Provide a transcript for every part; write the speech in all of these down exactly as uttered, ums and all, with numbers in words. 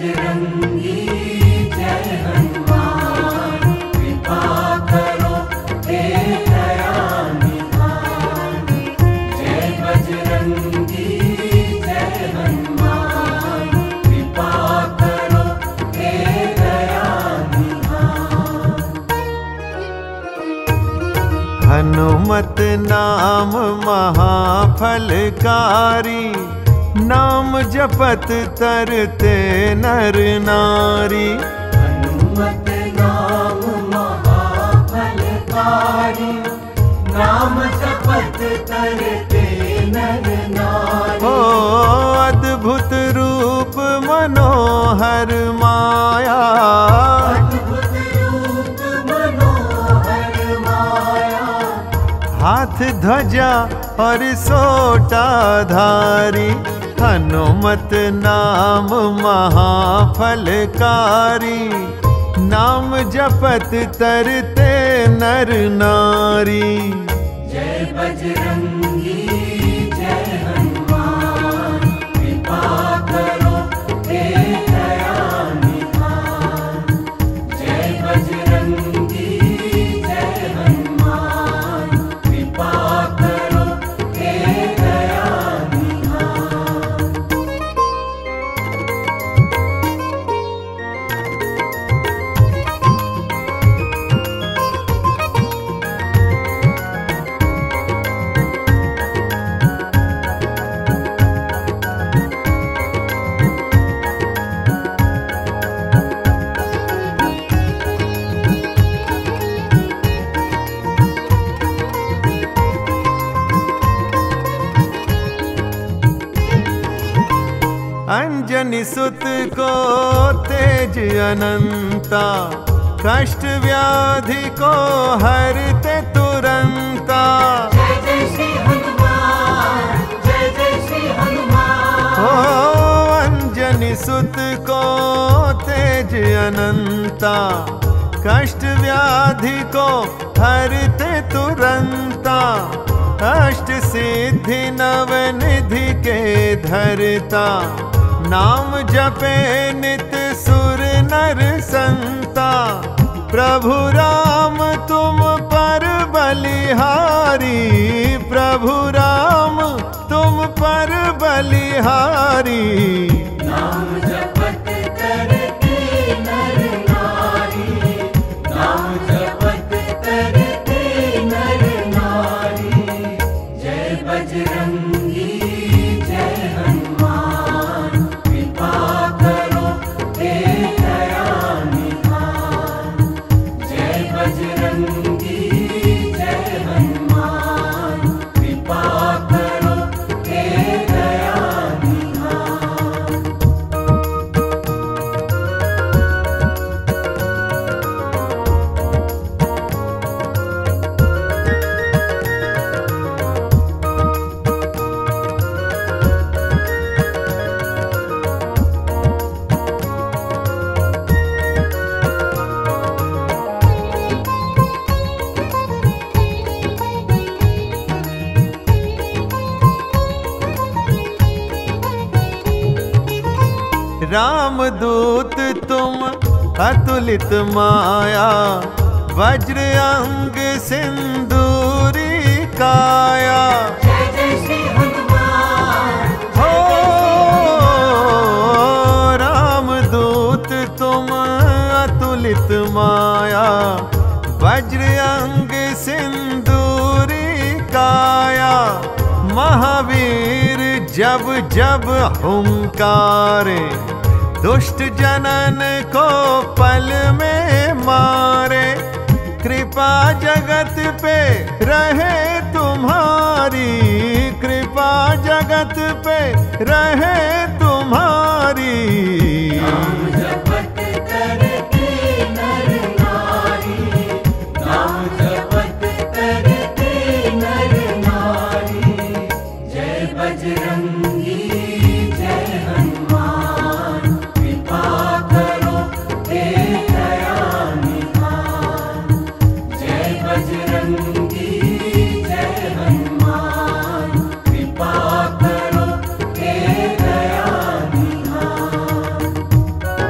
बजरंगी जय हनुमान, कृपा करो हे दयानिधान। जय बजरंगी जय हनुमान, कृपा करो हे दयानिधान। हनुमत नाम महाफलकारी, नाम जपत तरते नर नारी। हनुमत नाम महाफलकारी, नाम जपत तरते नर नारी। ओ अद्भुत रूप मनोहर माया, अद्भुत रूप मनोहर माया। हाथ ध्वजा और सोटा धारी। हनुमत नाम महाफलकारी, नाम जपत तरते नर नारी। जय बजरंगी जय हनुमान, कृपा करो हे दयानिधान। जय बजरंगी जय हनुमान, कृपा करो हे दयानिधान। अंजनी सुत को तेज अनंता, कष्ट व्याधि को हरते तुरंता। जय जय श्री हनुमान, जय जय श्री हनुमान। ओ अंजनी सुत को तेज अनंता, कष्ट व्याधि को हरते तुरंता। अष्ट सिद्धि नव निधि के धरता, नाम जपे नित सुर नर संता। प्रभु राम तुम पर बलिहारी, प्रभु राम तुम पर बलिहारी। नाम जपत करते नर नारी, नाम जपत करते नर नारी। जय बजरंगी जय हनुमान, कृपा करो हे दयानिधान। जय बजरंगी जय हनुमान, कृपा करो हे दयानिधान। रामदूत तुम अतुलित माया, वज्र अंग सिंदूरी काया। जय जय श्री हनुमान, हो रामदूत तुम अतुलित माया, वज्र अंग सिंदूरी काया। महावीर जब जब हुंकारे, दुष्ट जनन को पल में मारे। कृपा जगत पे रहे तुम्हारी, कृपा जगत पे रहे तुम्हारी। नाम जपत करते नर नारी, नाम जपत करते नर नारी। जय बजरंगी जय हनुमान, कृपा करो हे दयानिधान। जय बजरंगी जय हनुमान, कृपा करो हे दयानिधान।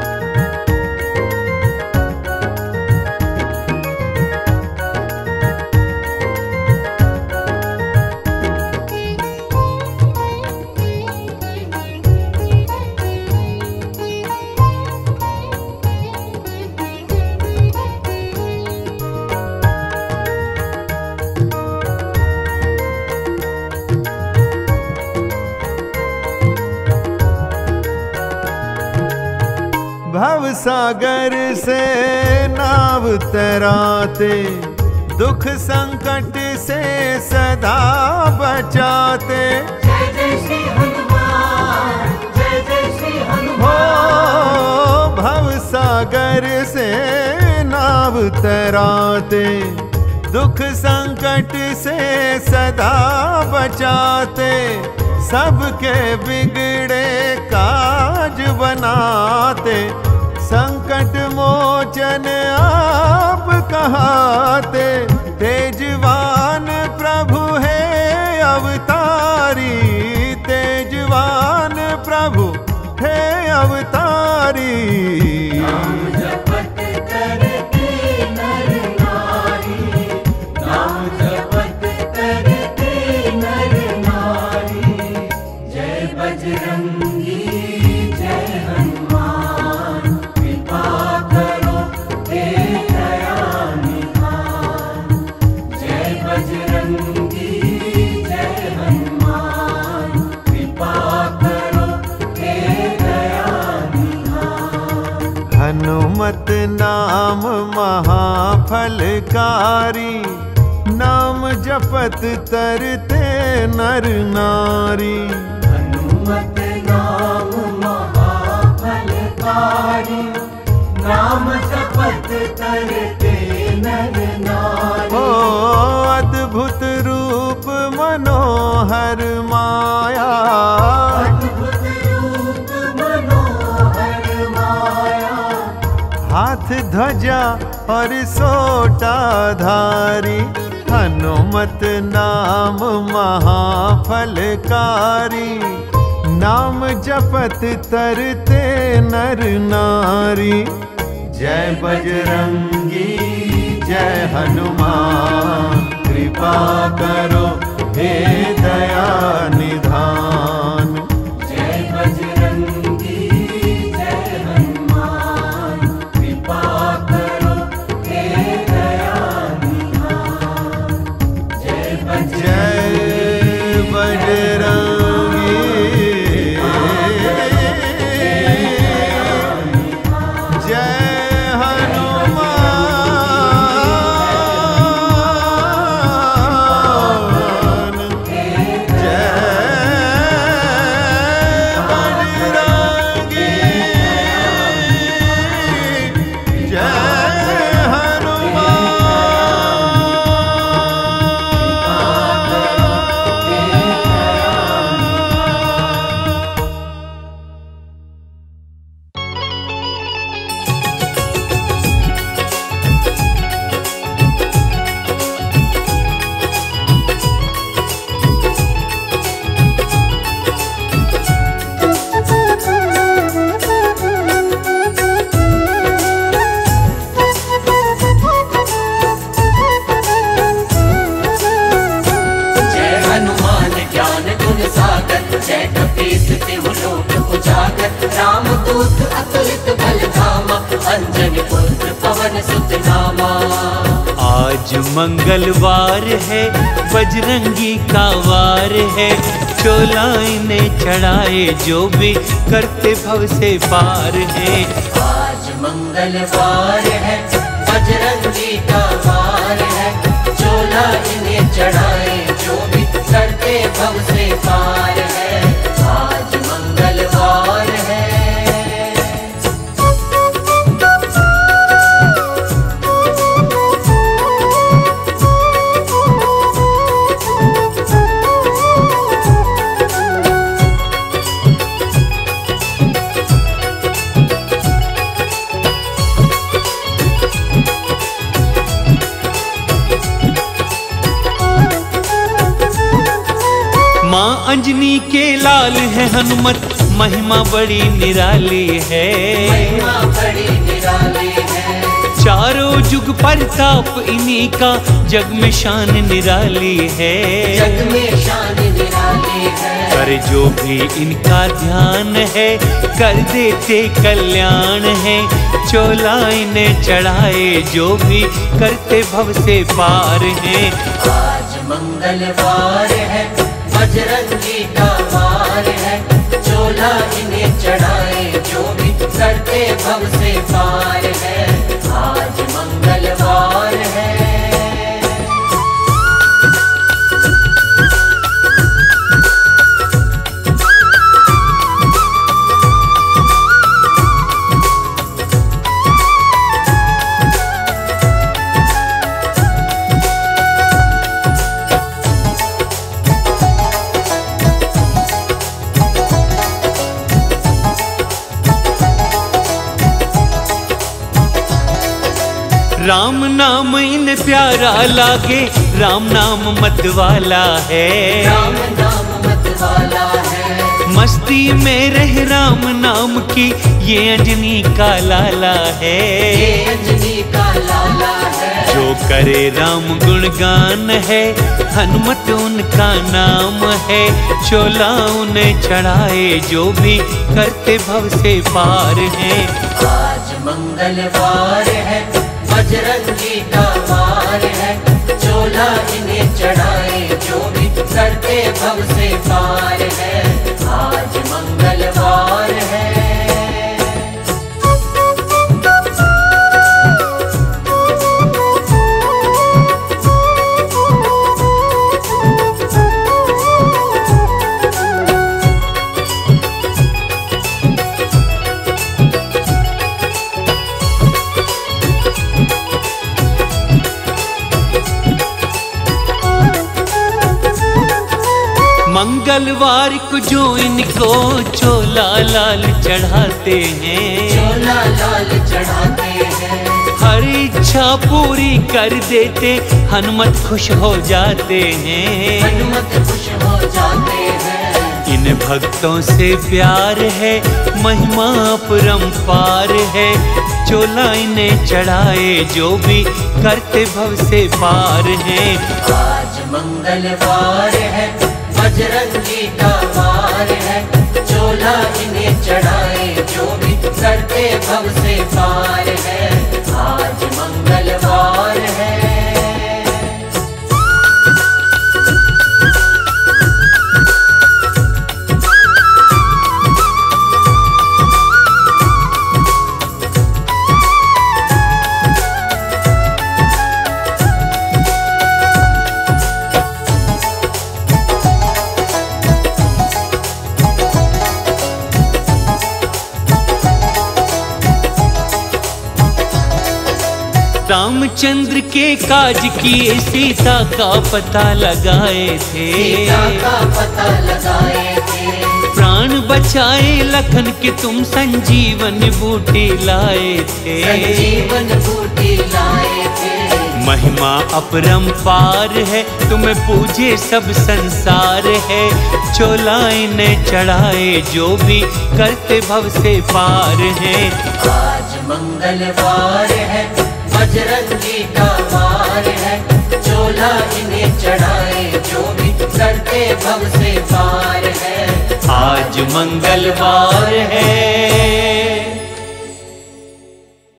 सागर से नाव तैराते, दुख संकट से सदा बचाते। जय जय श्री हनुमान, जय जय श्री हनुमान। हो भव सागर से नाव तैराते, दुख संकट से सदा बचाते। सबके बिगड़े काज बनाते, संकट मोचन आप कहाते। तेजवान प्रभु है अवतारी, तेजवान प्रभु है अवतारी। नाम जपत करते नर नारी, नाम जपत करते नर नारी। जय बजरंगी जय हनुमान, कृपा करो हे दया निधान। जय बजरंगी जय हनुमान, कृपा करो हे दया निधान। हनुमत नाम महाफलकारी, नाम जपत तरते नर नारी। हनुमत नाम महाफलकारी, नाम जपत करते नर नारी। ओ अद्भुत रूप मनोहर माया, अद्भुत रूप मनोहर माया। हाथ ध्वजा और सोटा धारी। हनुमत नाम महाफलकारी, नाम जपत तरते नर नारी। जय बजरंगी जय हनुमान, कृपा करो हे दया निधान। जय बजरंगी जय हनुमान, कृपा करो हे दया निधान। जय जय बजरंगी जय हनुमान, जय बजरंगी जय जय हनुमान ज्ञान गुण सागर, जय कपीस तिहु लोक उजागर। राम दूत अतुलित बल धामा, अंजनी पुत्र पवन सुत नामा। आज मंगलवार है, बजरंगी का वार है। चोला इन्हें चढ़ाए जो भी करते भव से पार है। आज मंगलवार है, बजरंगी का वार है। चोला इन्हें चढ़ाए जो भी करते भव से पार है। आज मंगलवार है। माँ अंजनी के लाल है हनुमत, महिमा बड़ी निराली है। महिमा बड़ी निराली है। चारों जुग प्रताप इन्हीं का, जग में शान निराली है। जग में शान निराली है। कर जो भी इनका ध्यान है, कर देते कल्याण है। चोला इन्हें चढ़ाए जो भी करते भव से पार है। आज मंगलवार है, बजरंगी का वार है। चोला इन्हें चढ़ाए जो भी करते भव भव से पार है, आज मंगलवार है। राम नाम इन प्यारा लागे, राम नाम मत वाला है, राम नाम मत वाला है। मस्ती में रह राम नाम की ये अंजनी का लाला है, ये अंजनी का लाला है। जो करे राम गुणगान है, हनुमत उनका नाम है। चोला उन्हें चढ़ाए जो भी करते भव से पार है, आज मंगलवार है, बजरंगी का वार है। चोला इन्हें चढ़ाए जो भी करते भव से पार है, आज मंगलवार है। मंगलवार को जो इनको चोला लाल चढ़ाते हैं, चोला लाल चढ़ाते हैं। हर इच्छा पूरी कर देते, हनुमत खुश हो जाते हैं, हनुमत खुश हो जाते हैं। इन भक्तों से प्यार है, महिमा अपरंपार है। चोला इन्हें चढ़ाए जो भी करते भव से पार है, आज मंगलवार है, बजरंगी का वार है। चोला इन्हें चढ़ाए जो भी करते भव से पार है, आज मंगलवार है। रामचंद्र के काज किए सीता का पता लगाए थे, सीता का पता लगाए थे। प्राण बचाए लखन के तुम संजीवन बूटी लाए थे, संजीवन बूटी लाए थे। महिमा अपरंपार है, तुम्हें पूजे सब संसार है। चोला इन्हें चढ़ाए जो भी करते भव से पार है, आज मंगलवार है, बजरंगी का वार है। चोला इन्हें चढ़ाए जो भी करते भव से पार है, आज मंगलवार है।